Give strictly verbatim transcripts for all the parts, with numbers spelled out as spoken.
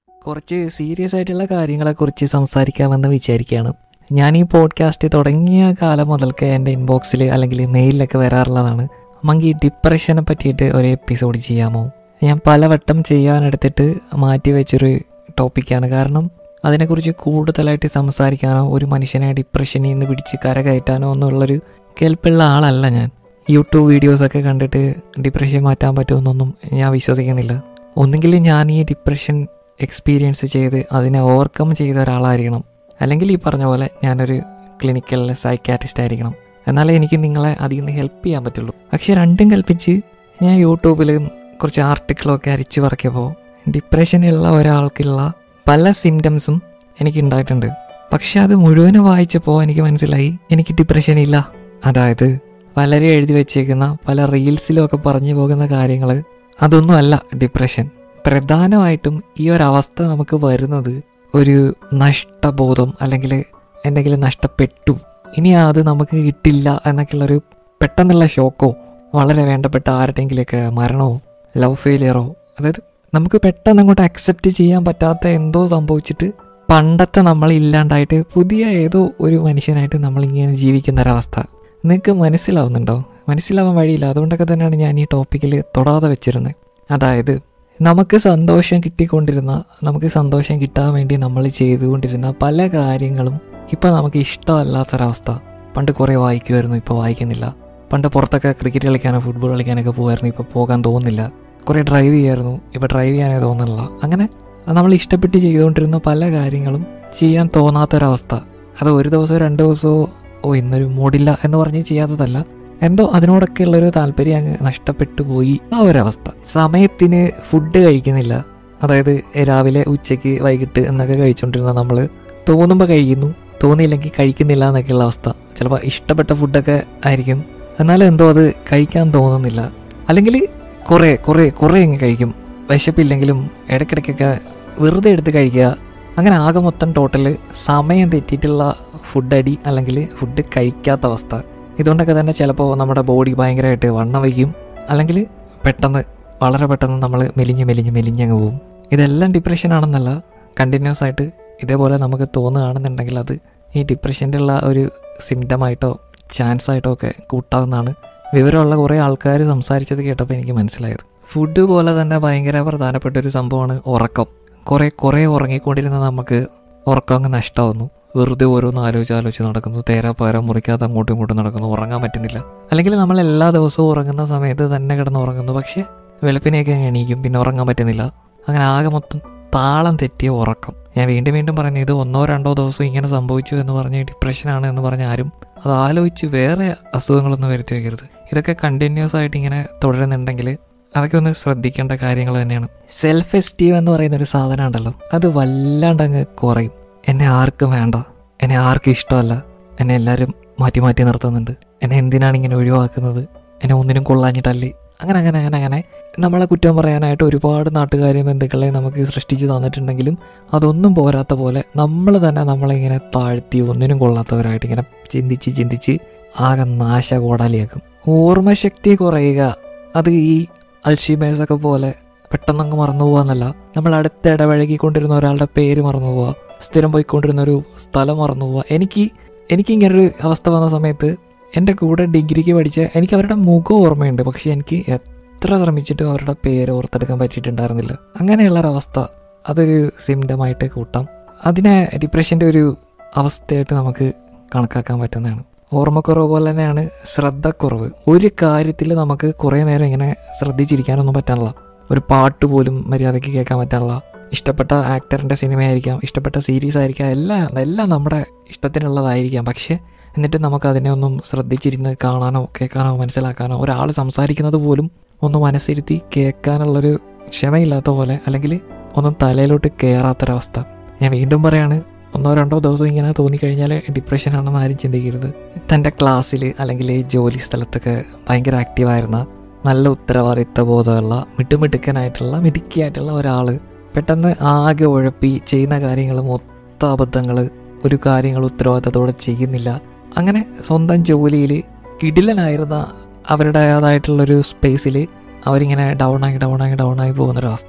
കുറച്ച് സീരിയസ് ആയിട്ടുള്ള കാര്യങ്ങളെക്കുറിച്ച് സംസാരിക്കാമെന്ന് വിചാരിക്കുകയാണ്. ഞാൻ ഈ പോഡ്കാസ്റ്റ് തുടങ്ങിയ കാലം മുതൽക്ക് എൻ്റെ ഇൻബോക്സിൽ അല്ലെങ്കിൽ മെയിലിലൊക്കെ വരാറുള്ളതാണ്, മങ്കി ഡിപ്രഷനെ പറ്റിയിട്ട് ഒരു എപ്പിസോഡ് ചെയ്യാമോ? ഞാൻ പലവട്ടം ചെയ്യാനെടുത്തിട്ട് മാറ്റി വെച്ചൊരു ടോപ്പിക്കാണ്. കാരണം അതിനെക്കുറിച്ച് കൂടുതലായിട്ട് സംസാരിക്കാനോ ഒരു മനുഷ്യനെ ഡിപ്രഷനിൽ നിന്ന് പിടിച്ച് കരകയറ്റാനോ എന്നുള്ളൊരു കേൾപ്പുള്ള ആളല്ല ഞാൻ. യൂട്യൂബ് വീഡിയോസൊക്കെ കണ്ടിട്ട് ഡിപ്രഷൻ മാറ്റാൻ പറ്റുമെന്നൊന്നും ഞാൻ വിശ്വസിക്കുന്നില്ല. ഒന്നുകിൽ ഞാൻ ഈ ഡിപ്രഷൻ എക്സ്പീരിയൻസ് ചെയ്ത് അതിനെ ഓവർകം ചെയ്ത ഒരാളായിരിക്കണം, അല്ലെങ്കിൽ ഈ പറഞ്ഞ പോലെ ഞാനൊരു ക്ലിനിക്കൽ സൈക്കാട്രിസ്റ്റ് ആയിരിക്കണം. എന്നാലേ എനിക്ക് നിങ്ങളെ അതിൽ നിന്ന് ഹെൽപ്പ് ചെയ്യാൻ പറ്റുള്ളൂ. പക്ഷേ രണ്ടും കൽപ്പിച്ച് ഞാൻ യൂട്യൂബിൽ കുറച്ച് ആർട്ടിക്കിളൊക്കെ അരിച്ചു പറക്കിയപ്പോൾ ഡിപ്രഷനുള്ള ഒരാൾക്കുള്ള പല സിംറ്റംസും എനിക്ക് ഉണ്ടായിട്ടുണ്ട്. പക്ഷെ അത് മുഴുവനും വായിച്ചപ്പോൾ എനിക്ക് മനസ്സിലായി എനിക്ക് ഡിപ്രഷൻ ഇല്ല. അതായത് പലരും എഴുതി വെച്ചേക്കുന്ന പല റീൽസിലും ഒക്കെ പറഞ്ഞു പോകുന്ന കാര്യങ്ങൾ അതൊന്നും അല്ല ഡിപ്രഷൻ. പ്രധാനമായിട്ടും ഈ ഒരവസ്ഥ നമുക്ക് വരുന്നത് ഒരു നഷ്ടബോധം, അല്ലെങ്കിൽ എന്തെങ്കിലും നഷ്ടപ്പെട്ടു, ഇനി അത് നമുക്ക് കിട്ടില്ല എന്നൊക്കെയുള്ളൊരു പെട്ടെന്നുള്ള ഷോക്കോ, വളരെ വേണ്ടപ്പെട്ട ആരുടെയെങ്കിലൊക്കെ മരണമോ, ലവ് ഫെയിലിയറോ, അതായത് നമുക്ക് പെട്ടെന്ന് അങ്ങോട്ട് അക്സെപ്റ്റ് ചെയ്യാൻ പറ്റാത്ത എന്തോ സംഭവിച്ചിട്ട് പണ്ടത്തെ നമ്മൾ ഇല്ലാണ്ടായിട്ട് പുതിയ ഏതോ ഒരു മനുഷ്യനായിട്ട് നമ്മളിങ്ങനെ ജീവിക്കുന്ന ഒരവസ്ഥ. നിങ്ങൾക്ക് മനസ്സിലാവുന്നുണ്ടോ? മനസ്സിലാവാൻ വഴിയില്ല. അതുകൊണ്ടൊക്കെ തന്നെയാണ് ഞാൻ ഈ ടോപ്പിക്കിൽ തൊടാതെ വെച്ചിരുന്നത്. അതായത് നമുക്ക് സന്തോഷം കിട്ടിക്കൊണ്ടിരുന്ന, നമുക്ക് സന്തോഷം കിട്ടാൻ വേണ്ടി നമ്മൾ ചെയ്തുകൊണ്ടിരുന്ന പല കാര്യങ്ങളും ഇപ്പം നമുക്ക് ഇഷ്ടമല്ലാത്തൊരവസ്ഥ. പണ്ട് കുറേ വായിക്കുമായിരുന്നു, ഇപ്പോൾ വായിക്കുന്നില്ല. പണ്ട് പുറത്തൊക്കെ ക്രിക്കറ്റ് കളിക്കാനോ ഫുട്ബോൾ കളിക്കാനൊക്കെ പോകുമായിരുന്നു, ഇപ്പോൾ പോകാൻ തോന്നുന്നില്ല. കുറേ ഡ്രൈവ് ചെയ്യായിരുന്നു, ഇപ്പോൾ ഡ്രൈവ് ചെയ്യാനേ തോന്നുന്നില്ല. അങ്ങനെ നമ്മൾ ഇഷ്ടപ്പെട്ട് ചെയ്തുകൊണ്ടിരുന്ന പല കാര്യങ്ങളും ചെയ്യാൻ തോന്നാത്തൊരവസ്ഥ. അത് ഒരു ദിവസമോ രണ്ട് ദിവസമോ ഓ ഇന്നൊരു മൂടില്ല എന്ന് പറഞ്ഞ് ചെയ്യാത്തതല്ല, എന്തോ അതിനോടൊക്കെ ഉള്ളൊരു താല്പര്യം അങ്ങ് നഷ്ടപ്പെട്ടു പോയി. ആ ഒരവസ്ഥ. സമയത്തിന് ഫുഡ് കഴിക്കുന്നില്ല. അതായത് രാവിലെ ഉച്ചയ്ക്ക് വൈകിട്ട് എന്നൊക്കെ കഴിച്ചുകൊണ്ടിരുന്ന നമ്മൾ തോന്നുമ്പോൾ കഴിക്കുന്നു, തോന്നിയില്ലെങ്കിൽ കഴിക്കുന്നില്ല എന്നൊക്കെയുള്ള അവസ്ഥ. ചിലപ്പോൾ ഇഷ്ടപ്പെട്ട ഫുഡൊക്കെ ആയിരിക്കും, എന്നാലും എന്തോ അത് കഴിക്കാൻ തോന്നുന്നില്ല. അല്ലെങ്കിൽ കുറേ കുറേ കുറേ അങ്ങ് കഴിക്കും, വിശപ്പില്ലെങ്കിലും ഇടയ്ക്കിടയ്ക്കൊക്കെ വെറുതെ എടുത്ത് കഴിക്കുക. അങ്ങനെ ആകെ മൊത്തം ടോട്ടൽ സമയം തെറ്റിയിട്ടുള്ള ഫുഡ് അടി, അല്ലെങ്കിൽ ഫുഡ് കഴിക്കാത്ത അവസ്ഥ. ഇതുകൊണ്ടൊക്കെ തന്നെ ചിലപ്പോൾ നമ്മുടെ ബോഡി ഭയങ്കരമായിട്ട് വണ്ണം വയ്ക്കും, അല്ലെങ്കിൽ പെട്ടെന്ന് വളരെ പെട്ടെന്ന് നമ്മൾ മെലിഞ്ഞ് മെലിഞ്ഞ് മെലിഞ്ഞങ്ങ് പോകും. ഇതെല്ലാം ഡിപ്രഷൻ ആണെന്നല്ല, കണ്ടിന്യൂസ് ആയിട്ട് ഇതേപോലെ നമുക്ക് തോന്നുകയാണെന്നുണ്ടെങ്കിൽ അത് ഈ ഡിപ്രഷൻ്റെ ഉള്ള ഒരു സിംറ്റമായിട്ടോ ചാൻസ് ആയിട്ടോ ഒക്കെ കൂട്ടാവുന്നതാണ്. വിവരമുള്ള കുറേ ആൾക്കാർ സംസാരിച്ചത് കേട്ടപ്പോൾ എനിക്ക് മനസ്സിലായത്. ഫുഡ് പോലെ തന്നെ ഭയങ്കര പ്രധാനപ്പെട്ട ഒരു സംഭവമാണ് ഉറക്കം. കുറേ കുറേ ഉറങ്ങിക്കൊണ്ടിരുന്ന നമുക്ക് ഉറക്കം അങ്ങ് നഷ്ടമാവുന്നു. വെറുതെ ഓരോന്ന് ആലോചിച്ച് ആലോചിച്ച് നടക്കുന്നു, തേരാപ്പാര മുറിക്കാതെ അങ്ങോട്ടും ഇങ്ങോട്ടും നടക്കുന്നു, ഉറങ്ങാൻ പറ്റുന്നില്ല. അല്ലെങ്കിൽ നമ്മൾ എല്ലാ ദിവസവും ഉറങ്ങുന്ന സമയത്ത് തന്നെ കിടന്ന് ഉറങ്ങുന്നു, പക്ഷേ വെളുപ്പിനെയൊക്കെ എണീക്കും, പിന്നെ ഉറങ്ങാൻ പറ്റുന്നില്ല. അങ്ങനെ ആകെ മൊത്തം താളം തെറ്റിയ ഉറക്കം. ഞാൻ വീണ്ടും വീണ്ടും പറയുന്നത്, ഇത് ഒന്നോ രണ്ടോ ദിവസം ഇങ്ങനെ സംഭവിച്ചു എന്ന് പറഞ്ഞ് ഡിപ്രഷനാണ് എന്ന് പറഞ്ഞ് ആരും അത് ആലോചിച്ച് വേറെ അസുഖങ്ങളൊന്നും വരുത്തി വയ്ക്കരുത്. ഇതൊക്കെ കണ്ടിന്യൂസ് ആയിട്ട് ഇങ്ങനെ തുടരുന്നുണ്ടെങ്കിൽ അതൊക്കെ ഒന്ന് ശ്രദ്ധിക്കേണ്ട കാര്യങ്ങൾ തന്നെയാണ്. സെൽഫ് എസ്റ്റീം എന്ന് പറയുന്ന ഒരു സാധനം ഉണ്ടല്ലോ, അത് വല്ലാണ്ടങ്ങ് കുറയും. എന്നെ ആർക്കും വേണ്ട, എന്നെ ആർക്കും ഇഷ്ടമല്ല, എന്നെ എല്ലാവരും മാറ്റി മാറ്റി നിർത്തുന്നുണ്ട്, എന്നെ എന്തിനാണ് ഇങ്ങനെ ഒഴിവാക്കുന്നത്, എന്നെ ഒന്നിനും കൊള്ളാഞ്ഞിട്ടല്ലേ, അങ്ങനെ അങ്ങനെ അങ്ങനെ അങ്ങനെ നമ്മളെ കുറ്റം പറയാനായിട്ട് ഒരുപാട് നാട്ടുകാരെയും ബന്ധുക്കളെ നമുക്ക് സൃഷ്ടിച്ച് തന്നിട്ടുണ്ടെങ്കിലും അതൊന്നും പോരാത്ത പോലെ നമ്മൾ തന്നെ നമ്മളിങ്ങനെ താഴ്ത്തി ഒന്നിനും കൊള്ളാത്തവരായിട്ട് ഇങ്ങനെ ചിന്തിച്ച് ചിന്തിച്ച് ആകെ നാശകോടാലിയാക്കും. ഓർമ്മശക്തി കുറയുക, അത് ഈ അൽഷീമേഴ്സൊക്കെ പോലെ പെട്ടെന്നങ്ങ് മറന്നു പോകാന്നല്ല, നമ്മൾ അടുത്ത് ഇടപഴകിക്കൊണ്ടിരുന്ന ഒരാളുടെ പേര് മറന്നു പോവുക, സ്ഥിരം പോയിക്കൊണ്ടിരുന്ന ഒരു സ്ഥലം മറന്നു പോവുക. എനിക്ക് എനിക്കിങ്ങനൊരു അവസ്ഥ വന്ന സമയത്ത് എൻ്റെ കൂടെ ഡിഗ്രിക്ക് പഠിച്ച എനിക്ക് അവരുടെ മുഖം ഓർമ്മയുണ്ട്, പക്ഷേ എനിക്ക് എത്ര ശ്രമിച്ചിട്ടും അവരുടെ പേര് ഓർത്തെടുക്കാൻ പറ്റിയിട്ടുണ്ടായിരുന്നില്ല. അങ്ങനെയുള്ളൊരവസ്ഥ അതൊരു സിംറ്റമായിട്ട് കൂട്ടാം. അതിനെ ഡിപ്രഷൻ്റെ ഒരു അവസ്ഥയായിട്ട് നമുക്ക് കണക്കാക്കാൻ പറ്റുന്നതാണ്. ഓർമ്മക്കുറവ് പോലെ തന്നെയാണ് ശ്രദ്ധക്കുറവ്. ഒരു കാര്യത്തിൽ നമുക്ക് കുറേ നേരം ഇങ്ങനെ ശ്രദ്ധിച്ചിരിക്കാനൊന്നും പറ്റാനുള്ള, ഒരു പാട്ട് പോലും മര്യാദയ്ക്ക് കേൾക്കാൻ പറ്റാനുള്ള, ഇഷ്ടപ്പെട്ട ആക്ടറിൻ്റെ സിനിമയായിരിക്കാം, ഇഷ്ടപ്പെട്ട സീരീസ് ആയിരിക്കാം, എല്ലാം എല്ലാം നമ്മുടെ ഇഷ്ടത്തിനുള്ളതായിരിക്കാം. പക്ഷേ എന്നിട്ട് നമുക്ക് അതിനെ ഒന്നും ശ്രദ്ധിച്ചിരുന്ന് കാണാനോ കേൾക്കാനോ മനസ്സിലാക്കാനോ, ഒരാൾ സംസാരിക്കുന്നത് പോലും ഒന്ന് മനസ്സിരുത്തി കേൾക്കാനുള്ളൊരു ക്ഷമയില്ലാത്ത പോലെ, അല്ലെങ്കിൽ ഒന്നും തലയിലോട്ട് കയറാത്തൊരവസ്ഥ. ഞാൻ വീണ്ടും പറയാണ്, ഒന്നോ രണ്ടോ ദിവസം ഇങ്ങനെ തോന്നിക്കഴിഞ്ഞാൽ ഡിപ്രഷനാണെന്ന് ആരും ചിന്തിക്കരുത്. തൻ്റെ ക്ലാസ്സിൽ അല്ലെങ്കിൽ ജോലി സ്ഥലത്തൊക്കെ ഭയങ്കര ആക്റ്റീവായിരുന്ന, നല്ല ഉത്തരവാദിത്ത ബോധമുള്ള, മിട്ടുമിടുക്കനായിട്ടുള്ള മിടുക്കിയായിട്ടുള്ള ഒരാൾ പെട്ടെന്ന് ആകെ ഉഴപ്പി ചെയ്യുന്ന കാര്യങ്ങൾ മൊത്തം അബദ്ധങ്ങൾ, ഒരു കാര്യങ്ങൾ ഉത്തരവാദിത്തത്തോടെ ചെയ്യുന്നില്ല. അങ്ങനെ സ്വന്തം ജോലിയിൽ കിടിലനായിരുന്ന അവരുടേതായിട്ടുള്ളൊരു സ്പേസിൽ അവരിങ്ങനെ ഡൗണായി ഡൗണായി ഡൗണായി പോകുന്നൊരവസ്ഥ.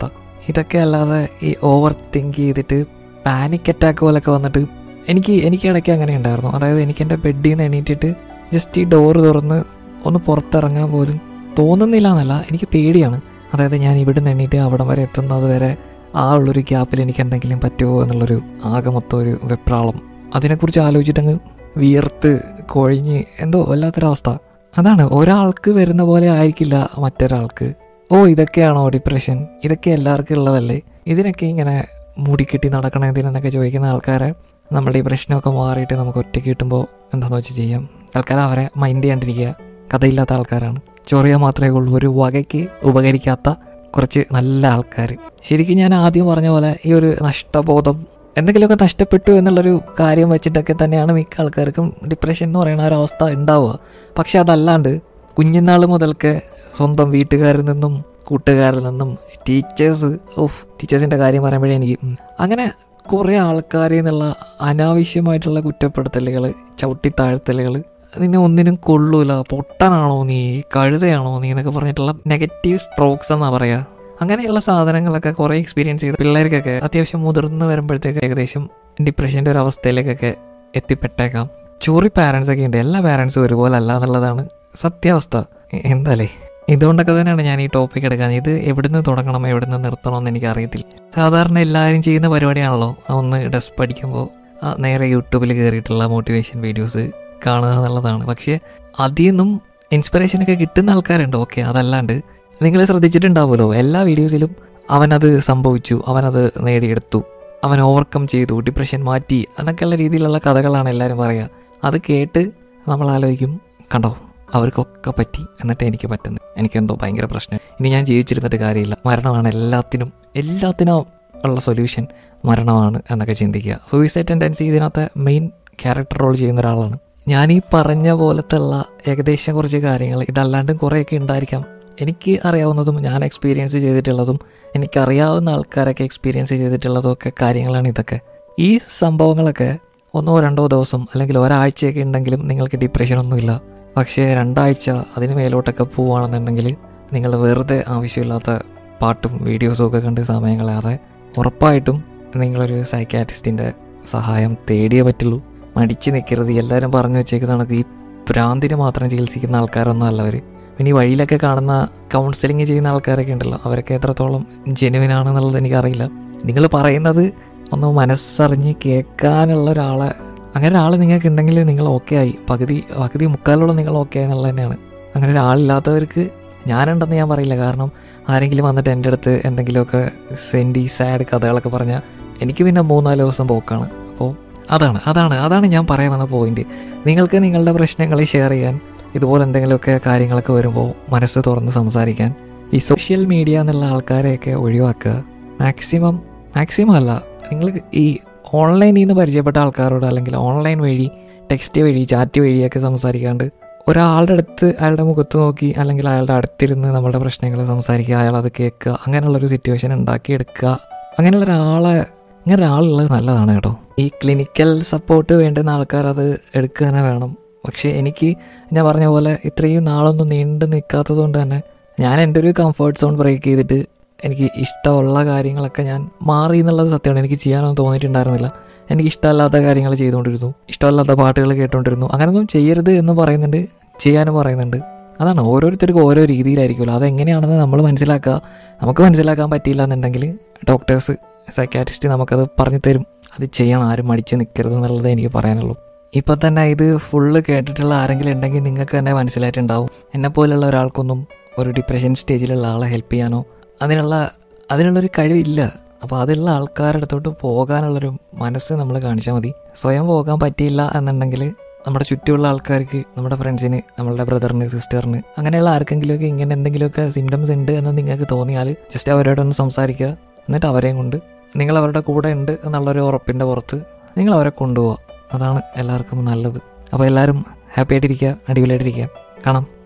ഇതൊക്കെ അല്ലാതെ ഈ ഓവർ തിങ്ക് ചെയ്തിട്ട് പാനിക് അറ്റാക്ക് പോലൊക്കെ വന്നിട്ട് എനിക്ക് എനിക്ക് ഇടയ്ക്ക് അങ്ങനെ ഉണ്ടായിരുന്നു. അതായത് എനിക്ക് എൻ്റെ ബെഡിൽ നിന്ന് എണീറ്റിട്ട് ജസ്റ്റ് ഈ ഡോറ് തുറന്ന് ഒന്ന് പുറത്തിറങ്ങാൻ പോലും തോന്നുന്നില്ല എന്നല്ല, എനിക്ക് പേടിയാണ്. അതായത് ഞാൻ ഇവിടെ നിന്ന് എണീറ്റ് അവിടം വരെ എത്തുന്നത് വരെ ആ ഉള്ളൊരു ഗ്യാപ്പിൽ എനിക്ക് എന്തെങ്കിലും പറ്റുമോ എന്നുള്ളൊരു ആകെ മൊത്തം ഒരു വെപ്രാളം. അതിനെക്കുറിച്ച് ആലോചിച്ചിട്ടങ്ങ് വിയർത്ത് കൊഴിഞ്ഞ് എന്തോ വല്ലാത്തൊരവസ്ഥ. അതാണ്, ഒരാൾക്ക് വരുന്ന പോലെ ആയിരിക്കില്ല മറ്റൊരാൾക്ക്. ഓ ഇതൊക്കെയാണോ ഡിപ്രഷൻ, ഇതൊക്കെ എല്ലാവർക്കും ഉള്ളതല്ലേ, ഇതിനൊക്കെ ഇങ്ങനെ മൂടിക്കെട്ടി നടക്കണം എന്തിനെന്നൊക്കെ ചോദിക്കുന്ന ആൾക്കാരെ നമ്മുടെ ഈ പ്രശ്നമൊക്കെ മാറിയിട്ട് നമുക്ക് ഒറ്റയ്ക്ക് കിട്ടുമ്പോൾ എന്താണെന്ന് വെച്ച് ചെയ്യാം. തൽക്കാലം അവരെ മൈൻഡ് ചെയ്യാണ്ടിരിക്കുക. കഥയില്ലാത്ത ആൾക്കാരാണ്, ചൊറിയാൻ മാത്രമേ ഉള്ളൂ, ഒരു വകയ്ക്ക് ഉപകരിക്കാത്ത കുറച്ച് നല്ല ആൾക്കാർ. ശരിക്കും ഞാൻ ആദ്യം പറഞ്ഞ പോലെ ഈ ഒരു നഷ്ടബോധം, എന്തെങ്കിലുമൊക്കെ നഷ്ടപ്പെട്ടു എന്നുള്ളൊരു കാര്യം വെച്ചിട്ടൊക്കെ തന്നെയാണ് മിക്ക ആൾക്കാർക്കും ഡിപ്രഷൻ എന്ന് പറയുന്ന ഒരവസ്ഥ ഉണ്ടാവുക. പക്ഷെ അതല്ലാണ്ട് കുഞ്ഞുനാൾ മുതൽക്ക് സ്വന്തം വീട്ടുകാരിൽ നിന്നും കൂട്ടുകാരിൽ നിന്നും ടീച്ചേഴ്സ്, ഓഫ് ടീച്ചേഴ്സിൻ്റെ കാര്യം പറയുമ്പോഴേ എനിക്ക് അങ്ങനെ കുറേ ആൾക്കാരിൽ നിന്നുള്ള അനാവശ്യമായിട്ടുള്ള കുറ്റപ്പെടുത്തലുകൾ, ചവിട്ടിത്താഴ്ത്തലുകൾ, നിന്നെ ഒന്നിനും കൊള്ളൂല, പൊട്ടനാണോ നീ, കഴുതയാണോ നീ എന്നൊക്കെ പറഞ്ഞിട്ടുള്ള നെഗറ്റീവ് സ്ട്രോക്സ് എന്നാണ് പറയുക. അങ്ങനെയുള്ള സാധനങ്ങളൊക്കെ കുറേ എക്സ്പീരിയൻസ് ചെയ്ത പിള്ളേർക്കൊക്കെ അത്യാവശ്യം മുതിർന്ന് വരുമ്പോഴത്തേക്ക് ഏകദേശം ഡിപ്രഷൻ്റെ ഒരു അവസ്ഥയിലേക്കൊക്കെ എത്തിപ്പെട്ടേക്കാം. ചൊറി പാരൻസൊക്കെ ഉണ്ട്, എല്ലാ പാരൻസും ഒരുപോലെ അല്ല എന്നുള്ളതാണ് സത്യാവസ്ഥ. എന്തായാലേ ഇതുകൊണ്ടൊക്കെ തന്നെയാണ് ഞാൻ ഈ ടോപ്പിക് എടുക്കാൻ. ഇത് എവിടുന്ന് തുടങ്ങണം എവിടുന്ന് നിർത്തണം എന്ന് എനിക്ക് അറിയത്തില്ല. സാധാരണ എല്ലാവരും ചെയ്യുന്ന പരിപാടിയാണല്ലോ, ഒന്ന് ഡെസ്ക് പഠിക്കുമ്പോൾ നേരെ യൂട്യൂബിൽ കയറിയിട്ടുള്ള മോട്ടിവേഷൻ വീഡിയോസ് കാണുക എന്നുള്ളതാണ്. പക്ഷേ അതിൽ നിന്നും ഇൻസ്പിറേഷനൊക്കെ കിട്ടുന്ന ആൾക്കാരുണ്ട്, ഓക്കെ. അതല്ലാണ്ട് നിങ്ങൾ ശ്രദ്ധിച്ചിട്ടുണ്ടാവുമല്ലോ, എല്ലാ വീഡിയോസിലും അവനത് സംഭവിച്ചു, അവനത് നേടിയെടുത്തു, അവൻ ഓവർകം ചെയ്തു, ഡിപ്രഷൻ മാറ്റി എന്നൊക്കെയുള്ള രീതിയിലുള്ള കഥകളാണ് എല്ലാവരും പറയുക. അത് കേട്ട് നമ്മൾ ആലോചിക്കും, കണ്ടോ അവർക്കൊക്കെ പറ്റി, എന്നിട്ട് എനിക്ക് പറ്റുന്നത്, എനിക്കെന്തോ ഭയങ്കര പ്രശ്നം, ഇനി ഞാൻ ജീവിച്ചിരുന്നിട്ട് കാര്യമില്ല, മരണമാണ് എല്ലാത്തിനും എല്ലാത്തിനും ഉള്ള സൊല്യൂഷൻ മരണമാണ് എന്നൊക്കെ ചിന്തിക്കുക. സൂയിസൈഡ് ടെൻഡൻസി ഇതിനകത്ത് മെയിൻ ക്യാരക്ടർ റോൾ ചെയ്യുന്ന ഒരാളാണ്. ഞാൻ ഈ പറഞ്ഞ പോലത്തെ ഉള്ള ഏകദേശം കുറച്ച് കാര്യങ്ങൾ, ഇതല്ലാണ്ടും കുറേയൊക്കെ ഉണ്ടായിരിക്കാം. എനിക്ക് അറിയാവുന്നതും ഞാൻ എക്സ്പീരിയൻസ് ചെയ്തിട്ടുള്ളതും എനിക്കറിയാവുന്ന ആൾക്കാരൊക്കെ എക്സ്പീരിയൻസ് ചെയ്തിട്ടുള്ളതും ഒക്കെ കാര്യങ്ങളാണ് ഇതൊക്കെ. ഈ സംഭവങ്ങളൊക്കെ ഒന്നോ രണ്ടോ ദിവസം അല്ലെങ്കിൽ ഒരാഴ്ചയൊക്കെ ഉണ്ടെങ്കിലും നിങ്ങൾക്ക് ഡിപ്രഷനൊന്നുമില്ല. പക്ഷേ രണ്ടാഴ്ച അതിന് മേലോട്ടൊക്കെ പോവുകയാണെന്നുണ്ടെങ്കിൽ നിങ്ങൾ വെറുതെ ആവശ്യമില്ലാത്ത പാട്ടും വീഡിയോസും ഒക്കെ കണ്ട് സമയം കളയാതെ ഉറപ്പായിട്ടും നിങ്ങളൊരു സൈക്കാട്രിസ്റ്റിൻ്റെ സഹായം തേടിയേ പറ്റുള്ളൂ. മടിച്ച് നിൽക്കരുത്. എല്ലാവരും പറഞ്ഞു വെച്ചേക്കുന്നതാണ് ഈ ഭ്രാന്തിന് മാത്രം ചികിത്സിക്കുന്ന ആൾക്കാരൊന്നും അല്ലവർ. പിന്നെ ഈ വഴിയിലൊക്കെ കാണുന്ന കൗൺസിലിംഗ് ചെയ്യുന്ന ആൾക്കാരൊക്കെ ഉണ്ടല്ലോ, അവരൊക്കെ എത്രത്തോളം ജെനുവിനാണെന്നുള്ളത് എനിക്കറിയില്ല. നിങ്ങൾ പറയുന്നത് ഒന്ന് മനസ്സറിഞ്ഞ് കേൾക്കാനുള്ള ഒരാളെ, അങ്ങനെ ഒരാൾ നിങ്ങൾക്ക് ഉണ്ടെങ്കിൽ നിങ്ങൾ ഓക്കെ ആയി, പകുതി പകുതി മുക്കാലോളം നിങ്ങൾ ഓക്കെ ആയി എന്നുള്ളത് തന്നെയാണ്. അങ്ങനെ ഒരാളില്ലാത്തവർക്ക് ഞാനുണ്ടെന്ന് ഞാൻ പറയില്ല. കാരണം ആരെങ്കിലും വന്നിട്ട് എൻ്റെ അടുത്ത് എന്തെങ്കിലുമൊക്കെ സെൻഡി സാഡ് കഥകളൊക്കെ പറഞ്ഞാൽ എനിക്ക് പിന്നെ മൂന്നാല് ദിവസം പോക്കാണ്. അപ്പോൾ അതാണ് അതാണ് അതാണ് ഞാൻ പറയാൻ വന്ന പോയിന്റ്. നിങ്ങൾക്ക് നിങ്ങളുടെ പ്രശ്നങ്ങൾ ഷെയർ ചെയ്യാൻ, ഇതുപോലെ എന്തെങ്കിലുമൊക്കെ കാര്യങ്ങളൊക്കെ വരുമ്പോൾ മനസ്സ് തുറന്ന് സംസാരിക്കാൻ ഈ സോഷ്യൽ മീഡിയ എന്നുള്ള ആൾക്കാരെയൊക്കെ ഒഴിവാക്കുക. മാക്സിമം മാക്സിമം അല്ല, നിങ്ങൾ ഈ ഓൺലൈനിൽ നിന്ന് പരിചയപ്പെട്ട ആൾക്കാരോട് അല്ലെങ്കിൽ ഓൺലൈൻ വഴി ടെക്സ്റ്റ് വഴി ചാറ്റ് വഴിയൊക്കെ സംസാരിക്കാണ്ട് ഒരാളുടെ അടുത്ത് അയാളുടെ മുഖത്ത് നോക്കി അല്ലെങ്കിൽ അയാളുടെ അടുത്തിരുന്ന് നമ്മുടെ പ്രശ്നങ്ങൾ സംസാരിക്കുക, അയാളത് കേൾക്കുക, അങ്ങനെയുള്ളൊരു സിറ്റുവേഷൻ ഉണ്ടാക്കിയെടുക്കുക. അങ്ങനെയുള്ള ഒരാളെ ഇങ്ങനെ ഒരാളുള്ളത് നല്ലതാണ് കേട്ടോ. ഈ ക്ലിനിക്കൽ സപ്പോർട്ട് വേണ്ടുന്ന ആൾക്കാർ അത് എടുക്കുക തന്നെ വേണം. പക്ഷേ എനിക്ക് ഞാൻ പറഞ്ഞ പോലെ ഇത്രയും നാളൊന്നും നീണ്ടു നിൽക്കാത്തത് കൊണ്ട് തന്നെ ഞാൻ എൻ്റെ ഒരു കംഫർട്ട് സോൺ ബ്രേക്ക് ചെയ്തിട്ട് എനിക്ക് ഇഷ്ടമുള്ള കാര്യങ്ങളൊക്കെ ഞാൻ മാറി എന്നുള്ളത് സത്യമാണ്. എനിക്ക് ചെയ്യാനൊന്നും തോന്നിയിട്ടുണ്ടായിരുന്നില്ല. എനിക്ക് ഇഷ്ടമല്ലാത്ത കാര്യങ്ങൾ ചെയ്തുകൊണ്ടിരുന്നു, ഇഷ്ടമല്ലാത്ത പാട്ടുകൾ കേട്ടുകൊണ്ടിരുന്നു. അങ്ങനെയൊന്നും ചെയ്യരുത് എന്ന് പറയുന്നുണ്ട്, ചെയ്യാനും പറയുന്നുണ്ട്. അതാണ്, ഓരോരുത്തർക്കും ഓരോ രീതിയിലായിരിക്കുമല്ലോ. അതെങ്ങനെയാണെന്ന് നമ്മൾ മനസ്സിലാക്കുക. നമുക്ക് മനസ്സിലാക്കാൻ പറ്റിയില്ല എന്നുണ്ടെങ്കിൽ ഡോക്ടേഴ്സ്, സൈക്കാട്രിസ്റ്റ് നമുക്കത് പറഞ്ഞു തരും. അത് ചെയ്യണം, ആരും മടിച്ച് നിൽക്കരുത് എന്നുള്ളത് എനിക്ക് പറയാനുള്ളൂ. ഇപ്പം തന്നെ ഇത് ഫുള്ള് കേട്ടിട്ടുള്ള ആരെങ്കിലും ഉണ്ടെങ്കിൽ നിങ്ങൾക്ക് തന്നെ മനസ്സിലായിട്ടുണ്ടാവും, എന്നെപ്പോലുള്ള ഒരാൾക്കൊന്നും ഒരു ഡിപ്രഷൻ സ്റ്റേജിലുള്ള ആളെ ഹെൽപ്പ് ചെയ്യാനോ അതിനുള്ള അതിനുള്ളൊരു കഴിവില്ല. അപ്പോൾ അതിലുള്ള ആൾക്കാരുടെ അടുത്തോട്ട് പോകാനുള്ളൊരു മനസ്സ് നമ്മൾ കാണിച്ചാൽ മതി. സ്വയം പോകാൻ പറ്റിയില്ല എന്നുണ്ടെങ്കിൽ നമ്മുടെ ചുറ്റുമുള്ള ആൾക്കാർക്ക്, നമ്മുടെ ഫ്രണ്ട്സിന്, നമ്മളുടെ ബ്രദറിന്, സിസ്റ്ററിന്, അങ്ങനെയുള്ള ആർക്കെങ്കിലുമൊക്കെ ഇങ്ങനെ എന്തെങ്കിലുമൊക്കെ സിംറ്റംസ് ഉണ്ട് എന്ന് നിങ്ങൾക്ക് തോന്നിയാൽ ജസ്റ്റ് അവരോടൊന്ന് സംസാരിക്കുക. എന്നിട്ട് അവരെയും കൊണ്ട് നിങ്ങൾ അവരുടെ കൂടെ ഉണ്ട് എന്നുള്ളൊരു ഉറപ്പിൻ്റെ പുറത്ത് നിങ്ങൾ അവരെ കൊണ്ടുപോവുക. അതാണ് എല്ലാവർക്കും നല്ലത്. അപ്പോൾ എല്ലാവരും ഹാപ്പി ആയിട്ടിരിക്കുക, അടിപൊളിയായിട്ടിരിക്കുക. കാണാം.